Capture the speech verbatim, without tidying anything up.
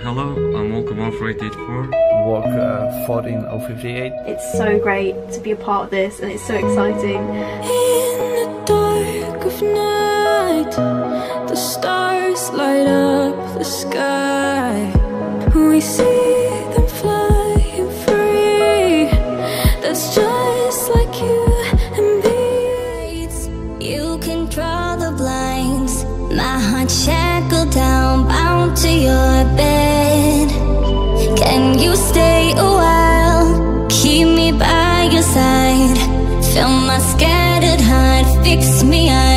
hello, I'm Walker one four eight eight four. Walk uh, fourteen oh fifty-eight. It's so great to be a part of this and it's so exciting. In the dark of night, the stars light up the sky. We see them flying free. That's just like you and me. You can draw the blinds. My heart shackled down, bound to your bed. Can you stay a while? Keep me by your side. Fill my scattered heart, fix me up.